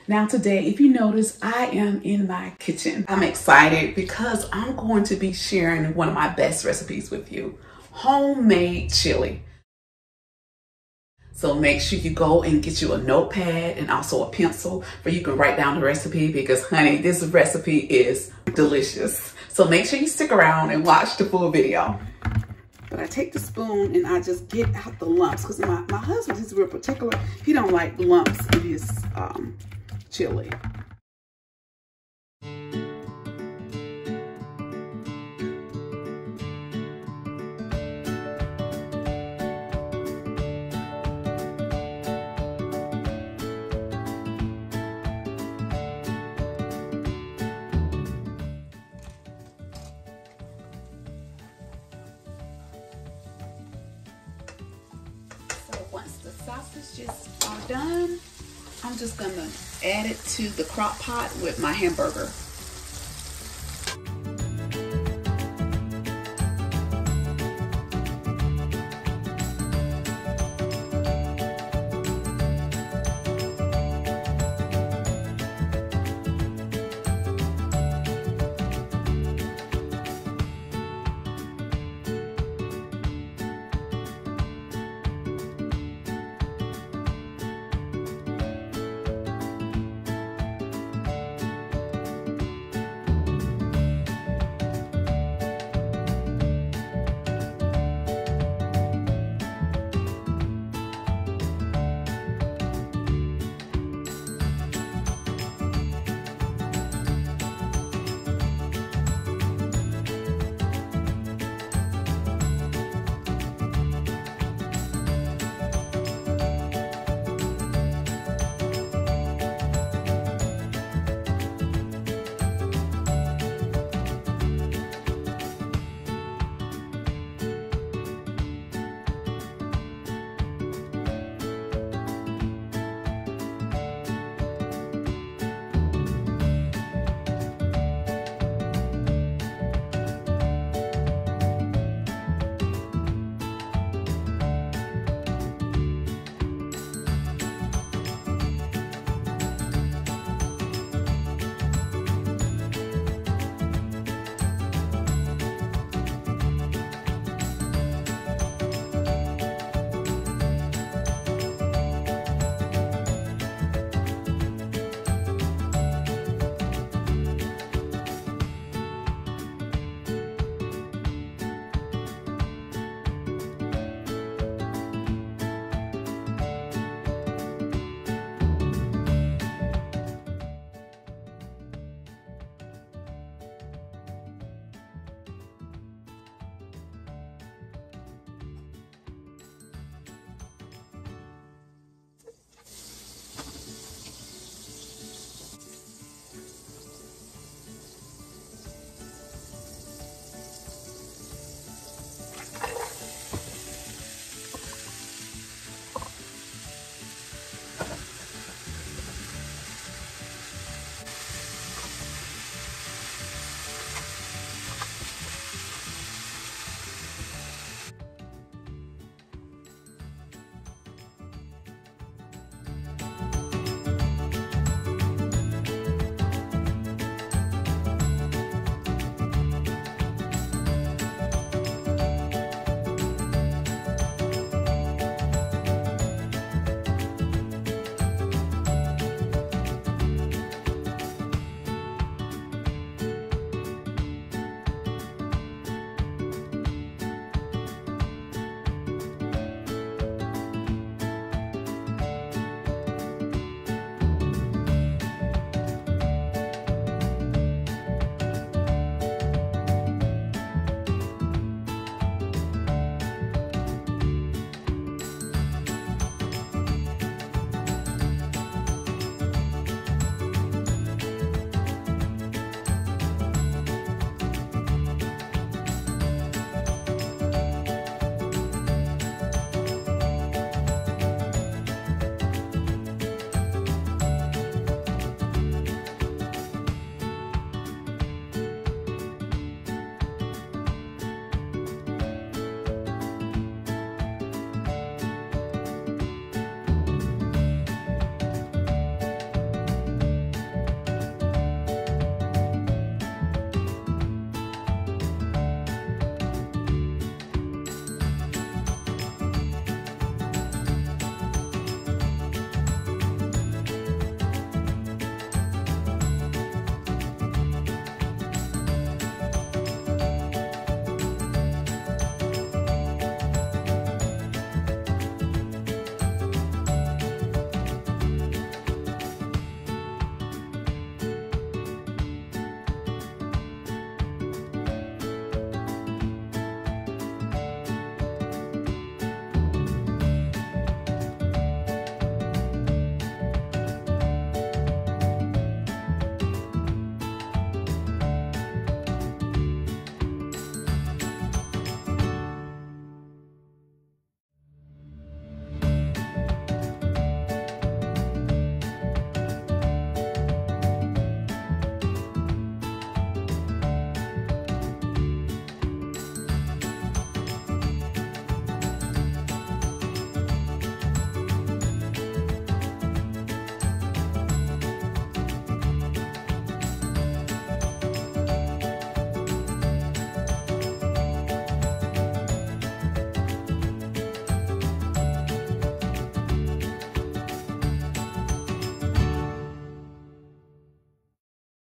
Now today, if you notice, I am in my kitchen. I'm excited because I'm going to be sharing one of my best recipes with you, homemade chili. So make sure you go and get you a notepad and also a pencil where you can write down the recipe because honey, this recipe is delicious. So make sure you stick around and watch the full video. But I take the spoon and I just get out the lumps because my husband is real particular. He don't like lumps in his chili. Once the sausages are done, I'm just gonna add it to the crock pot with my hamburger.